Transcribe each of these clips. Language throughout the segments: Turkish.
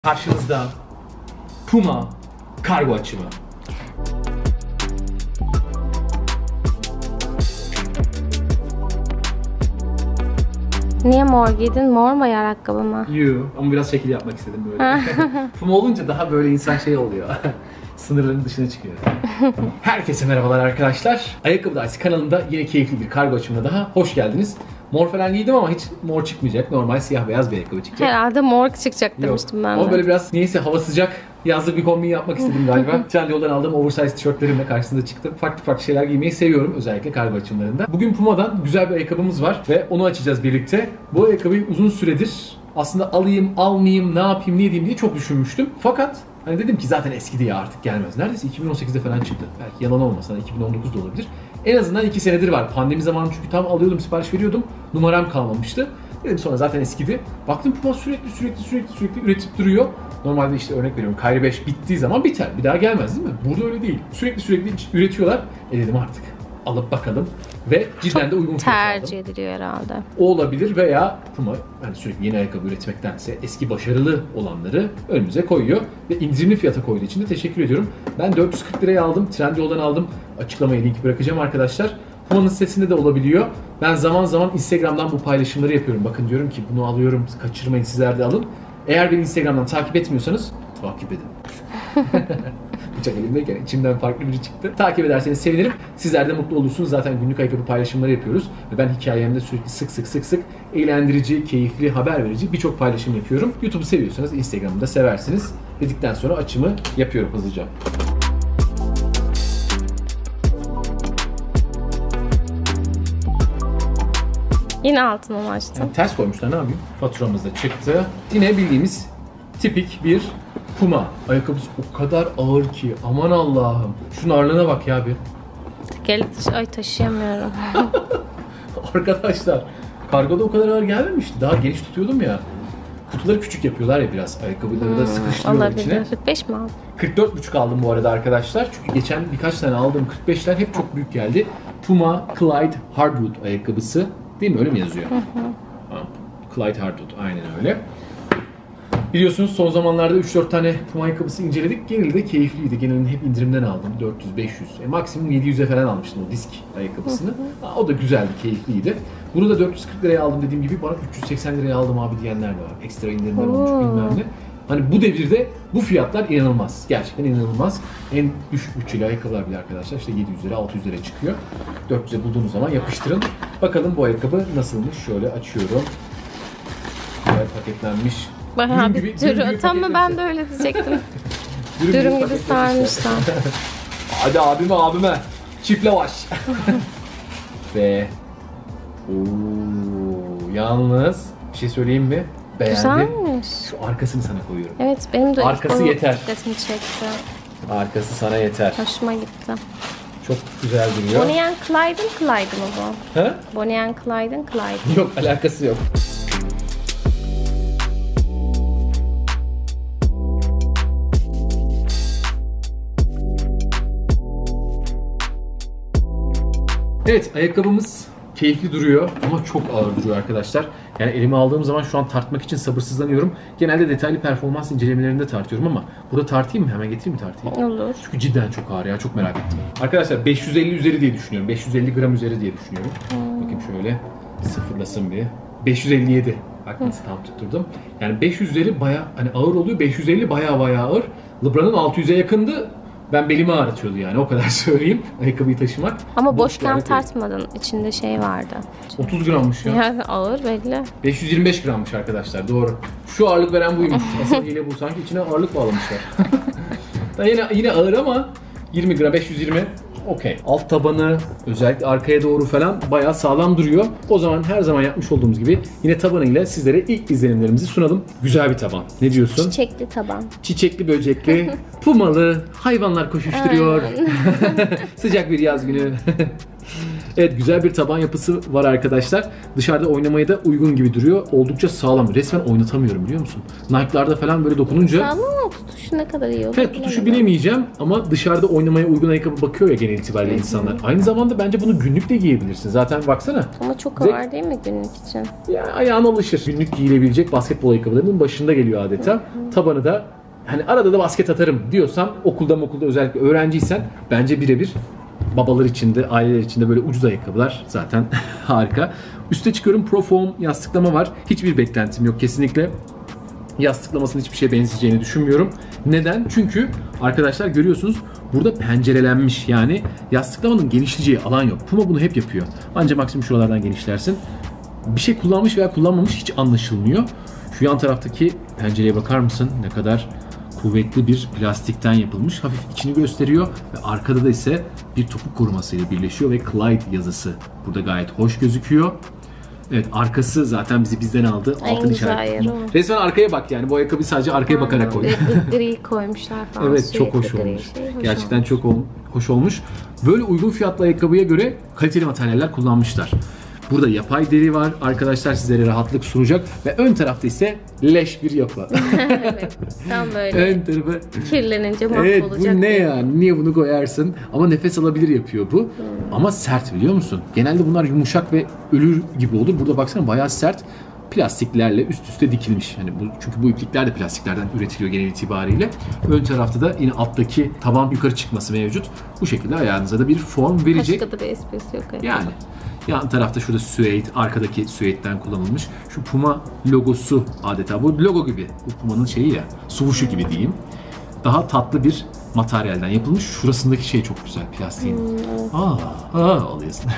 Karşınızda Puma kargo açımı. Niye mor giydin? Mor mu ayakkabı mı? Ama biraz şekil yapmak istedim böyle. Puma olunca daha böyle insan şey oluyor. Sınırların dışına çıkıyor. Herkese merhabalar arkadaşlar. Ayakkabı Dayısı kanalında yine keyifli bir kargo açımına daha hoş geldiniz. Mor falan giydim ama hiç mor çıkmayacak. Normal siyah beyaz bir ayakkabı çıkacak. Herhalde mor çıkacak demiştim ben de. Ama böyle biraz neyse hava sıcak. Yazlık bir kombin yapmak istedim galiba. Trendyol'dan aldığım oversize tişörtlerimle karşısında çıktım. Farklı farklı şeyler giymeyi seviyorum özellikle kargo açımlarında. Bugün Puma'dan güzel bir ayakkabımız var ve onu açacağız birlikte. Bu ayakkabıyı uzun süredir aslında alayım, almayayım, ne yapayım, ne edeyim diye çok düşünmüştüm. Fakat hani dedim ki zaten eskidi ya, artık gelmez. Neredeyse 2018'de falan çıktı. Belki yalan olmasa 2019'da olabilir. En azından 2 senedir var. Pandemi zamanı çünkü tam alıyordum, sipariş veriyordum. Numaram kalmamıştı. Dedim sonra zaten eskidi. Baktım Puma sürekli üretip duruyor. Normalde işte örnek veriyorum Kyrie 5 bittiği zaman biter. Bir daha gelmez değil mi? Burada öyle değil. Sürekli üretiyorlar. Dedim artık alıp bakalım. Ve cidden de uygun fiyatı aldım. Tercih ediliyor herhalde. O olabilir veya Puma yani sürekli yeni ayakkabı üretmektense eski başarılı olanları önümüze koyuyor. Ve indirimli fiyata koyduğu için de teşekkür ediyorum. Ben 440 liraya aldım. Trendyol'dan aldım. Açıklamaya link bırakacağım arkadaşlar. Puma'nın sitesinde de olabiliyor. Ben zaman zaman Instagram'dan bu paylaşımları yapıyorum. Bakın diyorum ki bunu alıyorum, kaçırmayın, sizler de alın. Eğer beni Instagram'dan takip etmiyorsanız takip edin. Bıçak elimdeyken içimden farklı biri çıktı. Takip ederseniz sevinirim. Sizler de mutlu olursunuz. Zaten günlük ayakkabı paylaşımları yapıyoruz. Ve ben hikayemde sürekli sık eğlendirici, keyifli, haber verici birçok paylaşım yapıyorum. YouTube'u seviyorsanız Instagram'ı da seversiniz. Dedikten sonra açımı yapıyorum hızlıca. Yine altın amaçlı. Yani ters koymuşlar, ne yapayım? Faturamız da çıktı. Yine bildiğimiz tipik bir Puma. Ayakkabısı o kadar ağır ki aman Allah'ım. Şunun ağırlığına bak ya bir. Taşıyamıyorum. Arkadaşlar kargoda o kadar ağır gelmemişti. Daha geniş tutuyordum ya. Kutuları küçük yapıyorlar ya biraz. Ayakkabıları da sıkıştırıyorlar içine. 45 mi aldın? 44,5 aldım bu arada arkadaşlar. Çünkü geçen birkaç tane aldığım 45'ler hep çok büyük geldi. Puma Clyde Hardwood ayakkabısı. Değil mi? Öyle mi yazıyor? Clyde Hardwood. Aynen öyle. Biliyorsunuz son zamanlarda 3-4 tane Puma ayakkabısı inceledik. Geneli de keyifliydi. Genelini hep indirimden aldım. 400-500. Maksimum 700'e falan almıştım o disk ayakkabısını. O da güzeldi, keyifliydi. Bunu da 440 liraya aldım dediğim gibi. Bana 380 liraya aldım abi diyenler de var. Ekstra indirimler olmuş bilmem ne. Hani bu devirde bu fiyatlar inanılmaz. Gerçekten inanılmaz. En düşük bütçeli ayakkabılar bile arkadaşlar işte 700 lira 600 lira çıkıyor. 400'e bulduğunuz zaman yapıştırın. Bakalım bu ayakkabı nasılmış. Şöyle açıyorum. Güzel paketlenmiş. Bayağı bir dürüm. Tam mı, ben de öyle diyecektim. Dürüm gibi sarmışlar. Hadi abime. Çift lavaş. Ve yalnız bir şey söyleyeyim mi? Beğendim. Güzelmiş. Şu arkasını sana koyuyorum. Evet, benim de arkası yeter. Dikkatimi çekti. Arkası sana yeter. Hoşuma gitti. Çok güzel duruyor. Bonnie and Clyde'ın mı bu? He? Bonnie and Clyde'ın Clyde. Yok, alakası yok. Evet, ayakkabımız keyifli duruyor ama çok ağır duruyor arkadaşlar. Yani elime aldığım zaman şu an tartmak için sabırsızlanıyorum. Genelde detaylı performans incelemelerinde tartıyorum ama burada tartayım mı? Hemen getireyim mi tartayım? Olur. Çünkü cidden çok ağır ya, çok merak ettim. Arkadaşlar 550 üzeri diye düşünüyorum. 550 gram üzeri diye düşünüyorum. Bakayım şöyle sıfırlasın bir. 557. Bak nasıl tam tutturdum. Yani 500 üzeri bayağı hani ağır oluyor. 550 bayağı ağır. LeBron'un 600'e yakındı. Ben belimi ağrıtıyordu yani, o kadar söyleyeyim ayakkabıyı taşımak. Ama boşken tartmadın. İçinde şey vardı. 30 grammış ya. Yani ağır belli. 525 grammış arkadaşlar, doğru. Şu ağırlık veren buymuş. Asıl hile bu, sanki içine ağırlık bağlamışlar. yine ağır ama 20 gram, 520 okey. Alt tabanı özellikle arkaya doğru falan bayağı sağlam duruyor. O zaman her zaman yapmış olduğumuz gibi yine tabanıyla sizlere ilk izlenimlerimizi sunalım. Güzel bir taban. Ne diyorsun? Çiçekli taban. Çiçekli böcekli, pumalı, hayvanlar koşuşturuyor. Sıcak bir yaz günü. Evet, güzel bir taban yapısı var arkadaşlar. Dışarıda oynamaya da uygun gibi duruyor. Oldukça sağlam. Resmen oynatamıyorum biliyor musun? Nike'larda falan böyle dokununca. Sağlam ama tutuşu ne kadar iyi olur. Evet, tutuşu bilemeyeceğim ama dışarıda oynamaya uygun ayakkabı bakıyor ya genel itibariyle insanlar. Aynı zamanda bence bunu günlük de giyebilirsin. Zaten baksana. Ama çok ağır değil mi günlük için? Yani ayağına alışır. Günlük giyilebilecek basketbol ayakkabılarının başında geliyor adeta. Tabanı da hani arada da basket atarım diyorsan, okulda özellikle öğrenciysen bence birebir. Babalar için de, aileler için de böyle ucuz ayakkabılar zaten harika. Üste çıkıyorum, Profoam yastıklama var. Hiçbir beklentim yok kesinlikle. Yastıklamasının hiçbir şeye benzeyeceğini düşünmüyorum. Neden? Çünkü arkadaşlar görüyorsunuz burada pencerelenmiş, yani yastıklamanın genişleyeceği alan yok. Puma bunu hep yapıyor. Ancak maksimum şuralardan genişlersin. Bir şey kullanmış veya kullanmamış hiç anlaşılmıyor. Şu yan taraftaki pencereye bakar mısın? Ne kadar kuvvetli bir plastikten yapılmış. Hafif içini gösteriyor ve arkada da ise bir topuk korumasıyla birleşiyor ve Clyde yazısı burada gayet hoş gözüküyor. Evet, arkası zaten bizi bizden aldı. En güzel yeri o. Resmen arkaya bak, yani bu ayakkabıyı sadece arkaya bakarak koy. Gri koymuşlar falan. Evet, çok hoş olmuş. Gerçekten çok hoş olmuş. Böyle uygun fiyatlı ayakkabıya göre kaliteli materyaller kullanmışlar. Burada yapay deri var arkadaşlar, sizlere rahatlık sunacak ve ön tarafta ise leş bir yapı. Evet, tam böyle. Ön tarafı Kirlenince mahvolacak. Evet, bu ne yani? Niye bunu koyarsın? Ama nefes alabilir yapıyor bu. Ama sert, biliyor musun? Genelde bunlar yumuşak ve ölür gibi olur. Burada baksana bayağı sert. Plastiklerle üst üste dikilmiş. Yani çünkü bu iplikler de plastiklerden üretiliyor genel itibariyle. Ön tarafta da yine alttaki taban yukarı çıkması mevcut. Bu şekilde ayağınıza da bir form verecek. Başka da bir esprisi yok. Yani. Yan tarafta şurada suede, arkadaki suede'den kullanılmış. Şu Puma logosu adeta. Bu logo gibi. Bu Puma'nın şeyi ya, swoosh'u gibi diyeyim. Daha tatlı bir materyalden yapılmış. Şurasındaki şey çok güzel, plastiğin. Alıyorsun.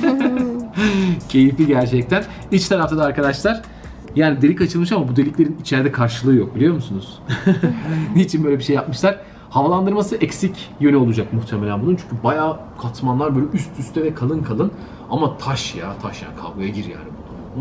Keyifli gerçekten. İç tarafta da arkadaşlar, yani delik açılmış ama bu deliklerin içeride karşılığı yok, biliyor musunuz? Niçin böyle bir şey yapmışlar? Havalandırması eksik yönü olacak muhtemelen bunun. Çünkü bayağı katmanlar böyle üst üste ve kalın kalın. Ama taş yani kavgaya gir yani.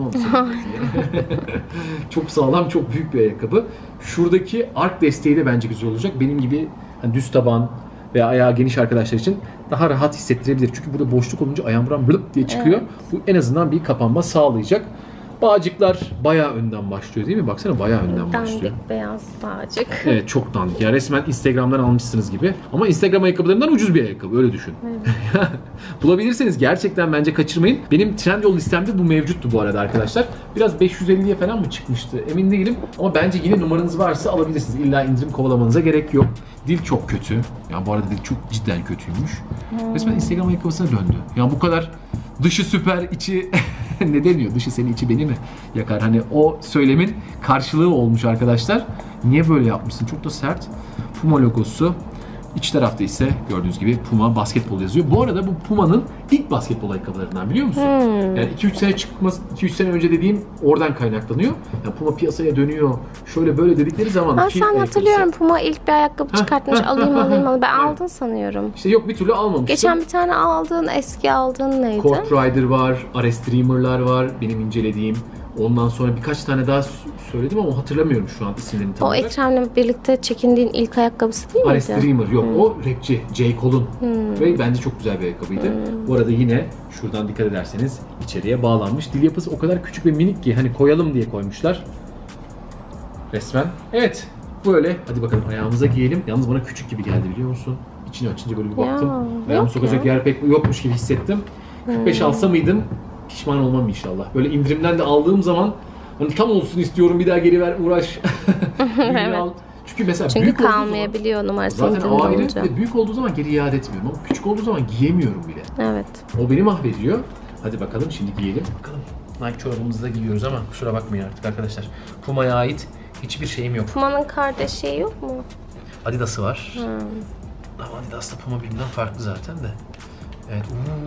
Çok sağlam, çok büyük bir ayakkabı. Şuradaki ark desteği de bence güzel olacak. Benim gibi hani düz taban veya ayağı geniş arkadaşlar için daha rahat hissettirebilir. Çünkü burada boşluk olunca ayağım buradan blıp diye çıkıyor. Evet. Bu en azından bir kapanma sağlayacak. Bağcıklar bayağı önden başlıyor değil mi? Baksana bayağı önden başlıyor. Dandik beyaz bağcık. Evet, çok dandik. Ya resmen Instagram'dan almışsınız gibi. Ama Instagram ayakkabılarından ucuz bir ayakkabı, öyle düşün. Evet. Bulabilirseniz gerçekten bence kaçırmayın. Benim Trendyol listemde bu mevcuttu bu arada arkadaşlar. Biraz 550'ye falan mı çıkmıştı emin değilim. Ama bence yine numaranız varsa alabilirsiniz. İlla indirim kovalamanıza gerek yok. Dil çok kötü. Yani bu arada dil çok cidden kötüymüş. Resmen Instagram ayakkabısına döndü. Yani bu kadar dışı süper, içi ne deniyor? Dışı seni, içi beni mi yakar? Hani o söylemin karşılığı olmuş arkadaşlar. Niye böyle yapmışsın? Çok da sert. Puma logosu. İç tarafta ise gördüğünüz gibi Puma basketbol yazıyor. Bu arada bu Puma'nın ilk basketbol ayakkabılarından, biliyor musun? Yani 2-3 sene çıkması, 2-3 sene önce dediğim oradan kaynaklanıyor. Yani Puma piyasaya dönüyor. Şöyle böyle dedikleri zaman. Sen hatırlıyorum, Puma ilk bir ayakkabı çıkartmış. Alayım. Ben aldın sanıyorum. İşte yok, bir türlü almamıştım. Geçen bir tane eski aldığın neydi? Court Rider var, RS Dreamer'lar var benim incelediğim. Ondan sonra birkaç tane daha söyledim ama hatırlamıyorum şu an isimlerini tam olarak. O Ekrem'le birlikte çekindiğin ilk ayakkabısı değil miydi? RS Dreamer yok. O rapçi J. Cole'un. Ve bence çok güzel bir ayakkabıydı. Bu arada yine şuradan dikkat ederseniz içeriye bağlanmış. Dil yapısı o kadar küçük ve minik ki hani koyalım diye koymuşlar. Resmen. Evet. Böyle. Hadi bakalım ayağımıza giyelim. Yalnız bana küçük gibi geldi, biliyor musun? İçini açınca böyle bir baktım. Ayağımı sokacak yer pek yokmuş gibi hissettim. 45 alsa mıydım? Pişman olmam inşallah. Böyle indirimden de aldığım zaman hani tam olsun istiyorum, bir daha geri ver, uğraş. Evet. Çünkü mesela çünkü büyük kalmayabiliyor numarası. Zaten o ayrı ve büyük olduğu zaman geri iade etmiyorum ama küçük olduğu zaman giyemiyorum bile. Evet. O beni mahvediyor. Hadi bakalım şimdi giyelim. Bakalım. Nike çorabımızı da giyiyoruz ama kusura bakmayın artık arkadaşlar. Puma'ya ait hiçbir şeyim yok. Puma'nın kardeş şeyi yok mu? Adidas'ı var. Ama Adidas da Puma birbirinden farklı zaten de. Evet.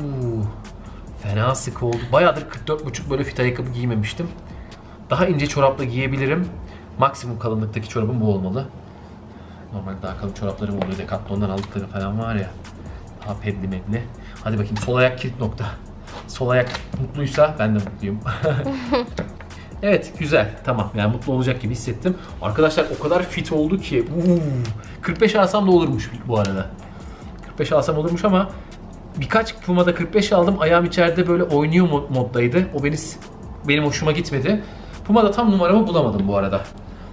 Fena sık oldu. Bayağıdır 44,5 böyle fit ayakkabı giymemiştim. Daha ince çorapla giyebilirim. Maksimum kalınlıktaki çorabım bu olmalı. Normalde daha kalın çoraplarım oluyor. Decathlon'dan aldıkları falan var ya. Daha pedli medli. Hadi bakayım, sol ayak kilit nokta. Sol ayak mutluysa ben de mutluyum. Evet, güzel. Tamam. Yani mutlu olacak gibi hissettim. Arkadaşlar o kadar fit oldu ki. 45 alsam da olurmuş bu arada. 45 alsam olurmuş ama birkaç Puma'da 45 aldım. Ayağım içeride böyle oynuyor moddaydı. O benim hoşuma gitmedi. Puma'da tam numaramı bulamadım bu arada.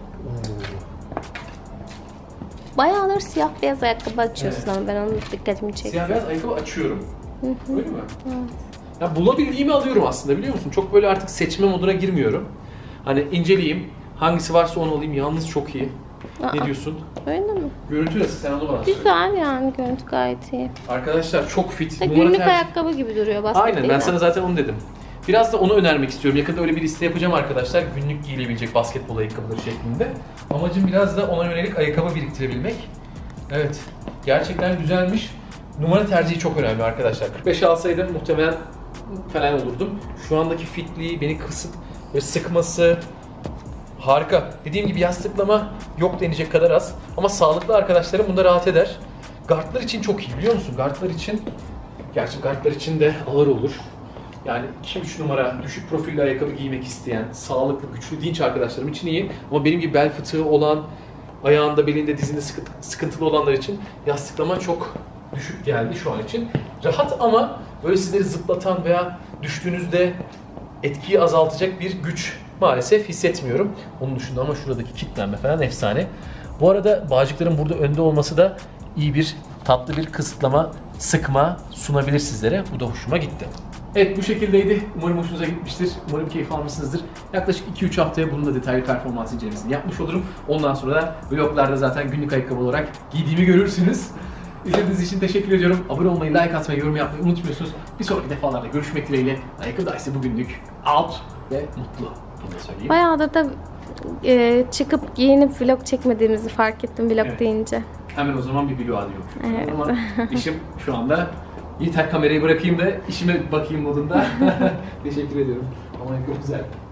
Bayağıdır siyah beyaz ayakkabı açıyorsun ama ben onun dikkatimi çektim. Siyah beyaz ayakkabı açıyorum. Öyle mi? Evet. Ya bulabildiğimi alıyorum aslında, biliyor musun? Çok böyle artık seçme moduna girmiyorum. Hani inceleyeyim, hangisi varsa onu alayım. Yalnız çok iyi. Ne diyorsun? Öyle mi? Görüntü nasıl? Sen onu bana söyle. Güzel yani, görüntü gayet iyi. Arkadaşlar çok fit. Günlük ayakkabı gibi duruyor basket. Aynen, ben sana zaten onu dedim. Biraz da onu önermek istiyorum. Yakında öyle bir liste yapacağım arkadaşlar. Günlük giyilebilecek basketbol ayakkabıları şeklinde. Amacım biraz da ona yönelik ayakkabı biriktirebilmek. Evet. Gerçekten güzelmiş. Numara tercihi çok önemli arkadaşlar. 45 alsaydım muhtemelen falan olurdum. Şu andaki fitliği, beni kısıt ve sıkması harika. Dediğim gibi yastıklama yok denecek kadar az. Ama sağlıklı arkadaşlarım bunda rahat eder. Guardlar için çok iyi, biliyor musun? Guardlar için, gerçi guardlar için de ağır olur. Yani 2-3 numara düşük profilli ayakkabı giymek isteyen, sağlıklı, güçlü, dinç arkadaşlarım için iyi. Ama benim gibi bel fıtığı olan, ayağında, belinde, dizinde sıkıntılı olanlar için yastıklama çok düşük geldi şu an için. Rahat ama böyle sizleri zıplatan veya düştüğünüzde etkiyi azaltacak bir güç maalesef hissetmiyorum. Onun dışında ama şuradaki kilitlenme falan efsane. Bu arada bağcıkların burada önde olması da iyi bir, tatlı bir kısıtlama, sıkma sunabilir sizlere. Bu da hoşuma gitti. Evet, bu şekildeydi. Umarım hoşunuza gitmiştir. Umarım keyif almışsınızdır. Yaklaşık 2-3 haftaya bunun da detaylı performans incelemesini yapmış olurum. Ondan sonra da vloglarda zaten günlük ayakkabı olarak giydiğimi görürsünüz. İzlediğiniz için teşekkür ediyorum. Abone olmayı, like atmayı, yorum yapmayı unutmuyorsunuz. Bir sonraki defalarda görüşmek dileğiyle. Ayakkabı Dicey bugünlük out ve mutlu. Bunu da söyleyeyim. Bayağıdır da çıkıp giyinip vlog çekmediğimizi fark ettim vlog deyince. Hemen o zaman bir vlog alıyorum. Evet. Ama işim şu anda yeter, kamerayı bırakayım da işime bakayım modunda. Teşekkür ediyorum. Ama çok güzel.